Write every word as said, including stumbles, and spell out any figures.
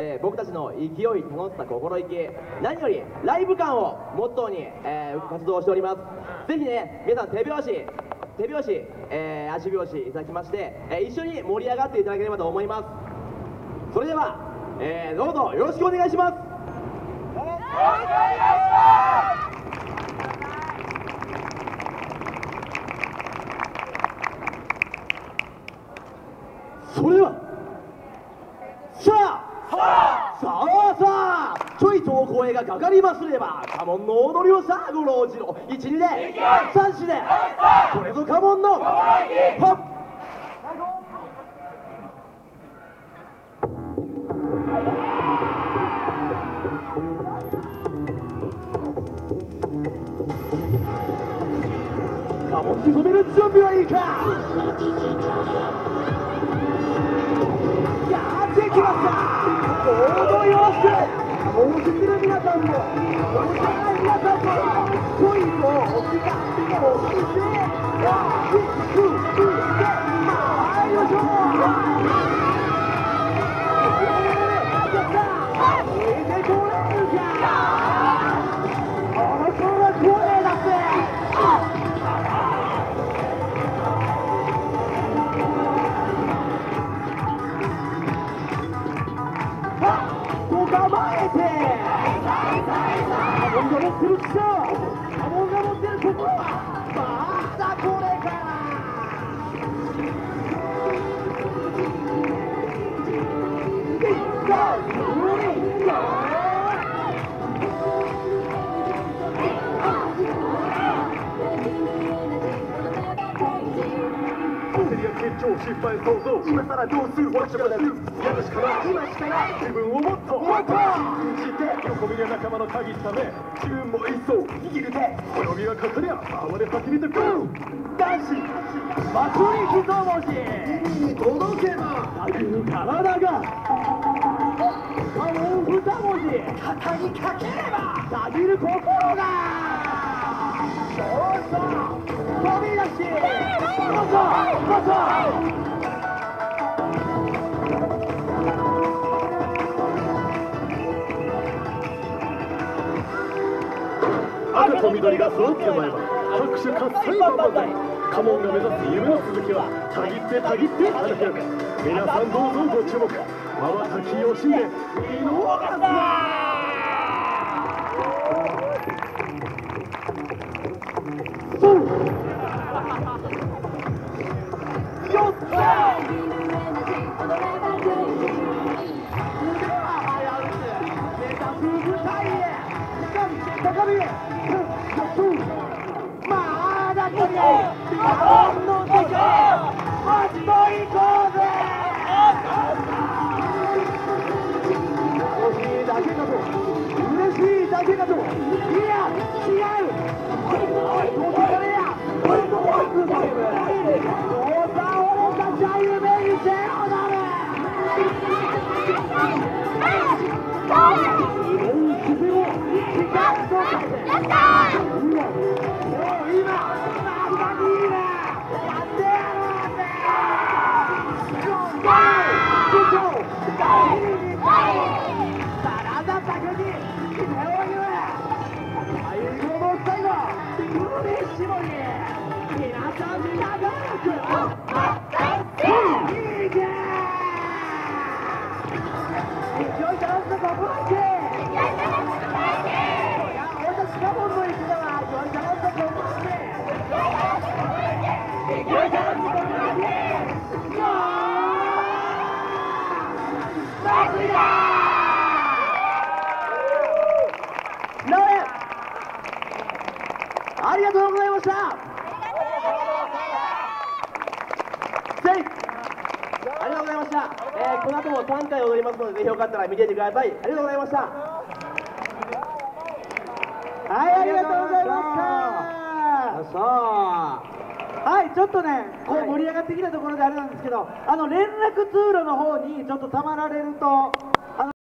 えー、僕たちの勢い、楽しさ、心意気、何よりライブ感をモットーに、えー、活動しております。ぜひね、皆さん手拍子手拍子、えー、足拍子いただきまして、えー、一緒に盛り上がっていただければと思います。それでは、えー、どうぞよろしくお願いします。それではさあさあさあちょいとお声がかかりますれば家紋の踊りをさあご老中の一二で三四でこれぞ家紋のはっ家紋に染める準備はいいか。やってきました。踊りをして家紋を知ってる皆さんも知らない皆さんもちょいとお気がお聞いてワンツースリー参りましょう。構えて家紋が持ってる力、家紋が持ってる心はまだこれから超失敗想像今さらどうするわけもなくやるしかない今しかない自分をもっともっと信じて横見る仲間の鍵ため自分も一層握る手泳ぎがかかりゃ回れ先にとゴー男子祭り一文字耳に届けばたぎる体が家紋二文字肩にかければたぎる心がそうそう飛び出しどうぞどうぞ赤と緑が揃ってまえば拍手喝采万々歳家紋が目指す夢の続きはたぎってたぎって花開く皆さんどうぞご注目瞬き惜しんで見逃すなよっしゃ高みへまだこれほんの世界初と行こうぜ欲しいだけかと嬉しいだけかといや違うどうかれやどうさ俺たちは夢に背をなるやったー！もう今、まさにいいね！やってやろうぜ！ゴー！ゴー！体だけに手を挙げろ！最後の最後、首絞り！皆さん長く！いけ！勢いだんだここだけ！家紋の行くのは勢いだんだここだけ！勢いだんだここだけ！ゴー！祭りだー！直江ありがとうございました。セイありがとうございました。えー、この後もさんかい踊りますのでぜひよかったら見ていてください。ありがとうございました。はい、ありがとうございました。はい、ちょっとね、こう盛り上がってきたところであれなんですけど、あの連絡通路の方にちょっとたまられると。